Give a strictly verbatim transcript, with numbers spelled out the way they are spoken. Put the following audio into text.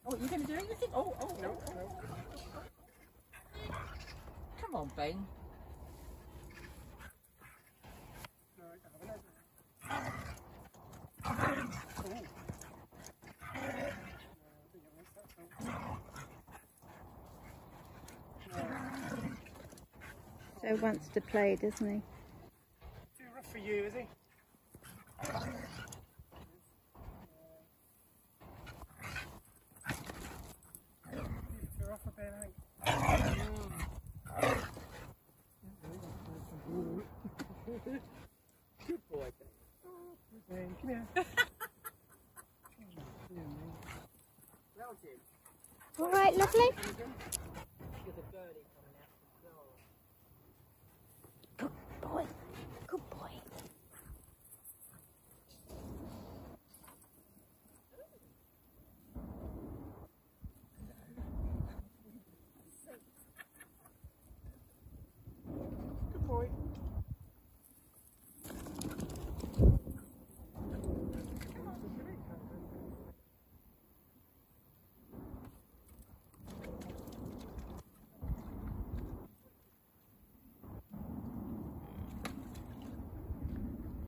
Oh, you're going to do anything? Oh, oh, no, oh. No. Come on, Ben. So wants to play, doesn't he? Too rough for you, is he? Too rough for Ben, I think. Good boy, Ben. Ben, come here. All right, lovely. You're the birdie.